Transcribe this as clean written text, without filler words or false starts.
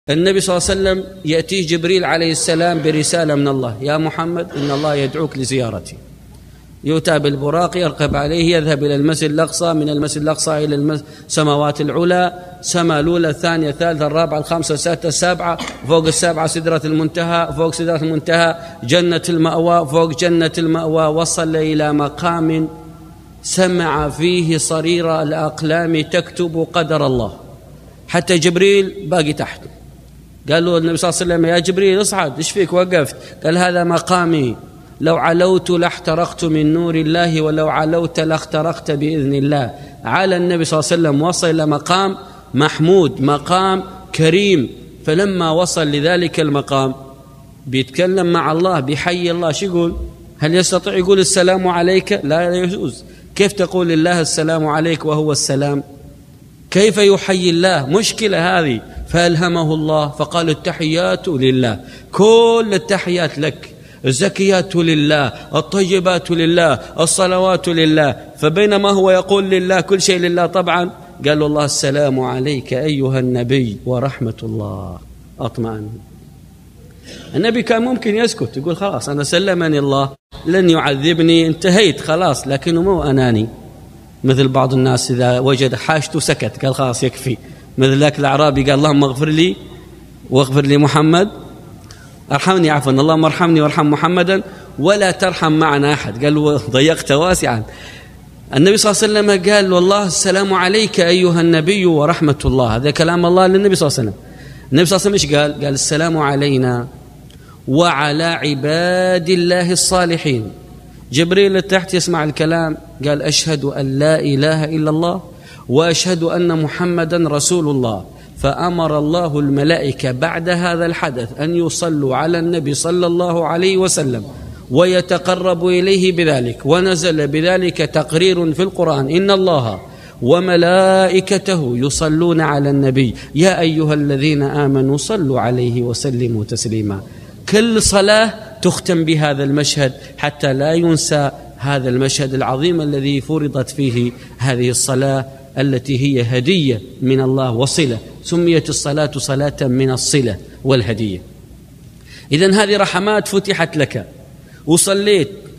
النبي صلى الله عليه وسلم يأتيه جبريل عليه السلام برسالة من الله: يا محمد إن الله يدعوك لزيارتي. يؤتى بالبراق يركب عليه يذهب إلى المسجد الأقصى، من المسجد الأقصى إلى السماوات العلى، سماء الأولى الثانية الثالثة الرابعة الخامسة السادسة السابعة، فوق السابعة سدرة المنتهى، فوق سدرة المنتهى جنة المأوى، فوق جنة المأوى وصل إلى مقام سمع فيه صرير الأقلام تكتب قدر الله، حتى جبريل باقي تحت. قال له النبي صلى الله عليه وسلم: يا جبريل اصعد، ايش فيك وقفت؟ قال: هذا مقامي، لو علوت لاحترقت من نور الله، ولو علوت لاخترقت بإذن الله. على النبي صلى الله عليه وسلم وصل إلى مقام محمود، مقام كريم. فلما وصل لذلك المقام بيتكلم مع الله، بيحيي الله. شو يقول؟ هل يستطيع يقول السلام عليك؟ لا يجوز. كيف تقول لله السلام عليك وهو السلام؟ كيف يحيي الله؟ مشكلة هذه. فألهمه الله فقال: التحيات لله، كل التحيات لك، الزكيات لله، الطيبات لله، الصلوات لله. فبينما هو يقول لله كل شيء لله طبعا، قال له الله: السلام عليك أيها النبي ورحمة الله. أطمئن. النبي كان ممكن يسكت، يقول خلاص أنا سلمني الله، لن يعذبني، انتهيت خلاص، لكنه مو أناني مثل بعض الناس إذا وجد حاجته سكت، قال خلاص يكفي. مثل ذاك الأعرابي قال: اللهم اغفر لي واغفر لي محمد، ارحمني عفوا، اللهم ارحمني وارحم محمدا ولا ترحم معنا أحد. قال: ضيقت واسعا. النبي صلى الله عليه وسلم قال: والله السلام عليك أيها النبي ورحمة الله. هذا كلام الله للنبي صلى الله عليه وسلم. النبي صلى الله عليه وسلم ايش قال؟ قال: السلام علينا وعلى عباد الله الصالحين. جبريل تحت يسمع الكلام، قال: أشهد أن لا إله إلا الله وأشهد أن محمدا رسول الله. فأمر الله الملائكة بعد هذا الحدث أن يصلوا على النبي صلى الله عليه وسلم ويتقرب إليه بذلك، ونزل بذلك تقرير في القرآن: إن الله وملائكته يصلون على النبي يا أيها الذين آمنوا صلوا عليه وسلموا تسليما. كل صلاة تختم بهذا المشهد حتى لا ينسى هذا المشهد العظيم الذي فرضت فيه هذه الصلاة، التي هي هدية من الله وصلة. سميت الصلاة صلاة من الصلة والهدية. إذن هذه رحمات فتحت لك، وصليت